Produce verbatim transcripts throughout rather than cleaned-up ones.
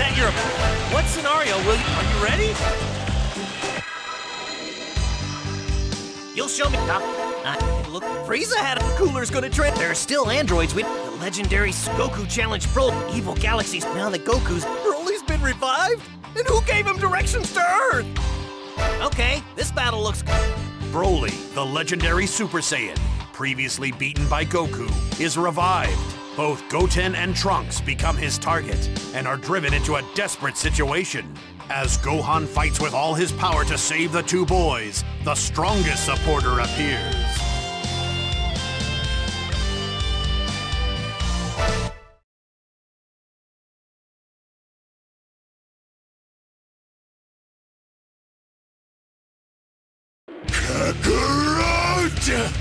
present your... What scenario will you... Are you ready? You'll show me... Uh, look, Frieza had a cooler's gonna trip. There are still androids with the legendary Goku challenge Bro. Evil galaxies. Now that Goku's... Broly's been revived? And who gave him directions to Earth? Okay, this battle looks good. Broly, the legendary Super Saiyan, previously beaten by Goku, is revived. Both Goten and Trunks become his target and are driven into a desperate situation. As Gohan fights with all his power to save the two boys, the strongest supporter appears. Kakarot!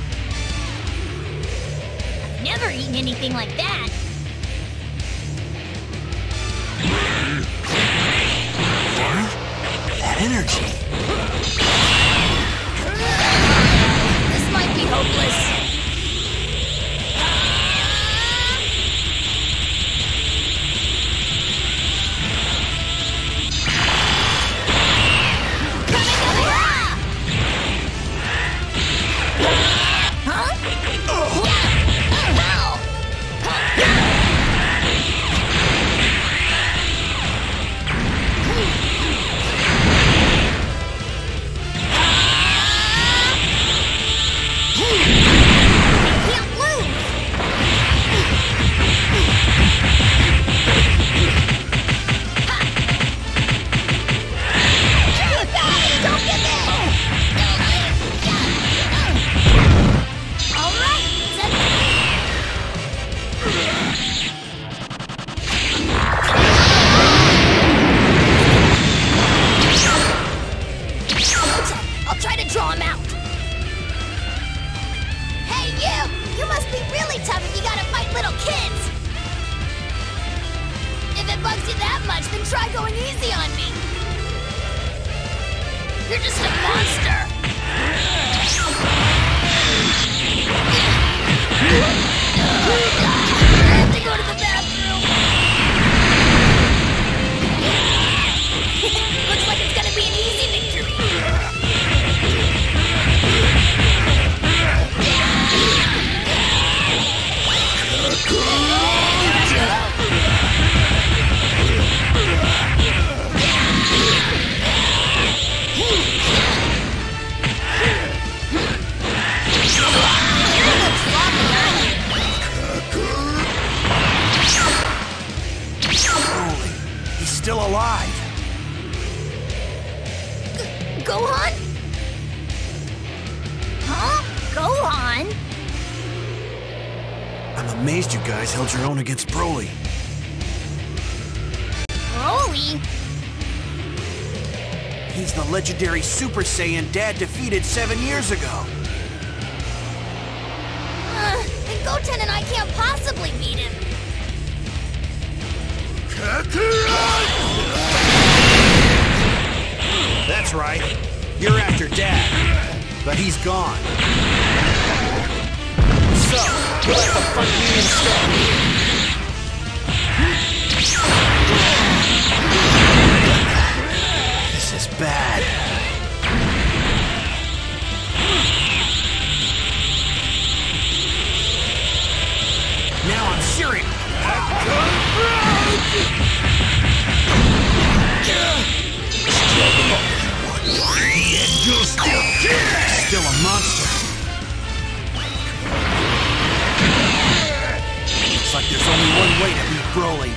Never eaten anything like that. That energy. This might be hopeless. Try going easy on me! You're just a monster! I have to go to the bathroom! Looks like it's gonna be an easy victory! Still alive. G Gohan? Huh? Gohan? I'm amazed you guys held your own against Broly. Broly? He's the legendary Super Saiyan Dad defeated seven years ago. Uh, and Goten and I can't possibly beat him. That's right. You're after Dad, but he's gone. So, you'll have to fight me instead. This is bad. Now I'm serious. You're still, still a monster. Looks like there's only one way to beat Broly.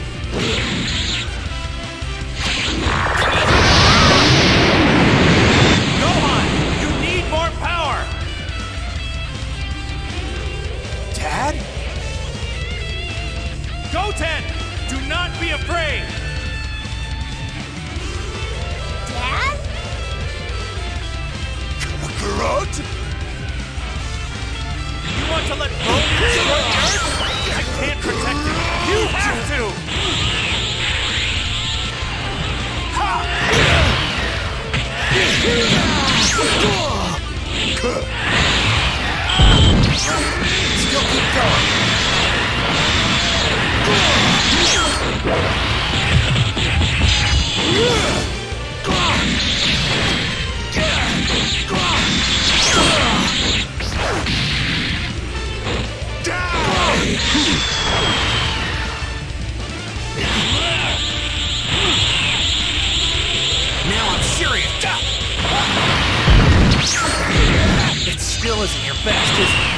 Gohan, you need more power. Dad? Goten, do not be afraid. Dad? Kakarot? You want to let Broly destroy the Earth? I can't protect him. You have to! Ha! Still keep going. Now I'm serious. It still isn't your best, is it?